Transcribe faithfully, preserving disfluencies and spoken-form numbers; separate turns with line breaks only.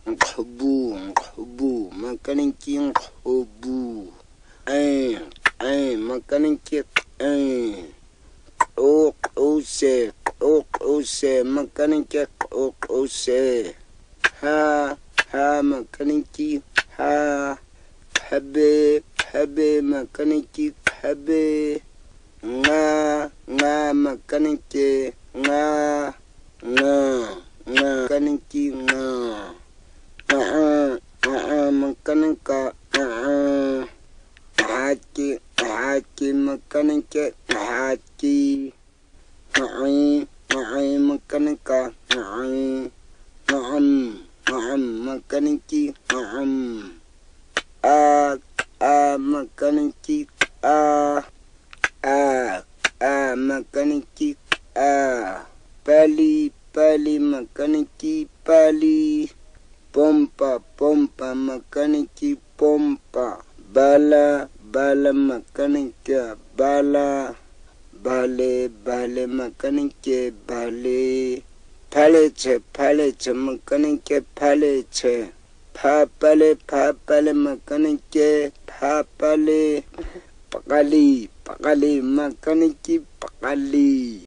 nqhubu nqhubu makaninki nqhubu eh eh makaninki eh Oqose, oqose, makaninki oqose. Ha, ha, makaninki ha. Habe, habe, makaninki habe. Nga, nga, makaninki nga. Nga, nga, makaninki nga. Nga, nga, makaninka nga. Haki, haki, makaninki haki. Na'am, na'am, makaninka na'am. Na'am, na'am, makaninki na'am. A, a, makaninki a. A, a, makaninki a. Pali, pali, makaninki pali. Pompa, pompa, makaninki pompa. Bala, bala, makaninki bala. Bale, bale, makaninki bale. Palete, palete, makaninki palete. Papale, papale, makaninki papale. Pakali, pakali, makaninki pakali.